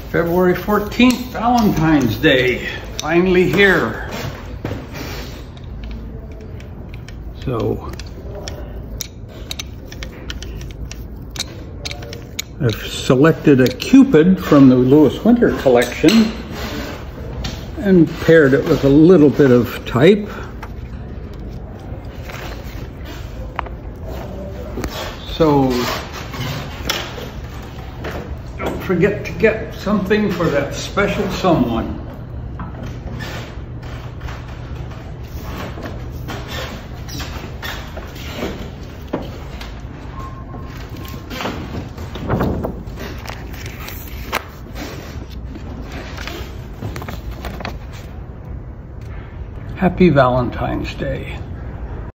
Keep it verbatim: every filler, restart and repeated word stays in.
February fourteenth, Valentine's Day, finally here. So, I've selected a Cupid from the Lewis Winter collection and paired it with a little bit of type. So, don't forget to get something for that special someone. Happy Valentine's Day.